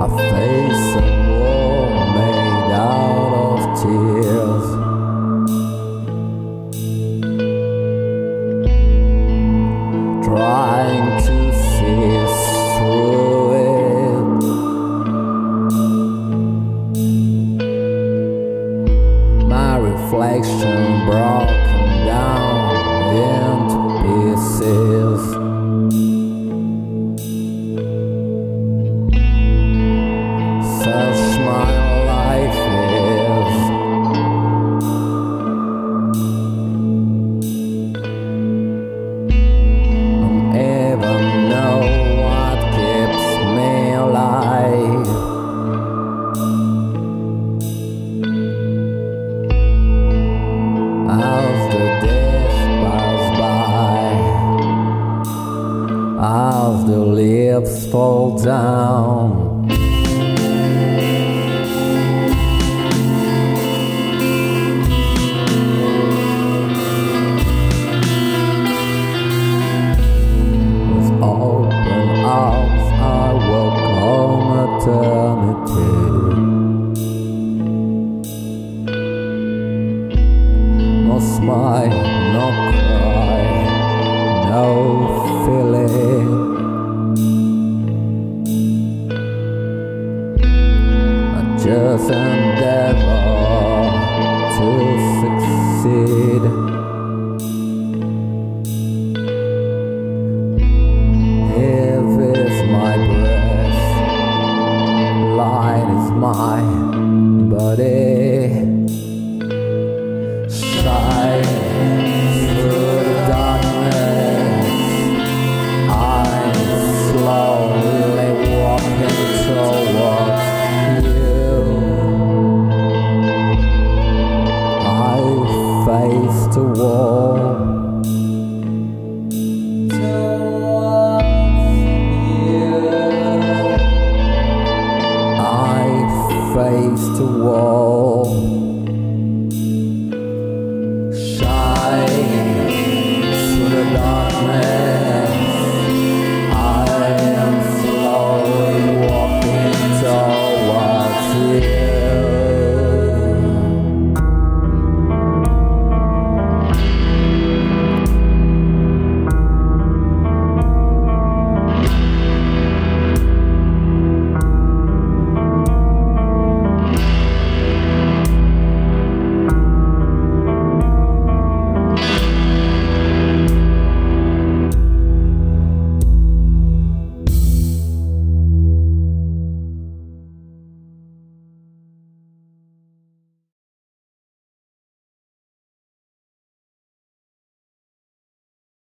I face a wall made out of tears. Trying to see through it. My reflection broken down into pieces. Such my life is. Don't even know what keeps me alive. As the days pass by, as the leaves fall down, open arms, I welcome eternity. No smile, no cry, no feeling. I just endeavor to succeed. My breath, light is my body, shine through the darkness. I'm slowly walking towards you. I face the wall. Face the wall.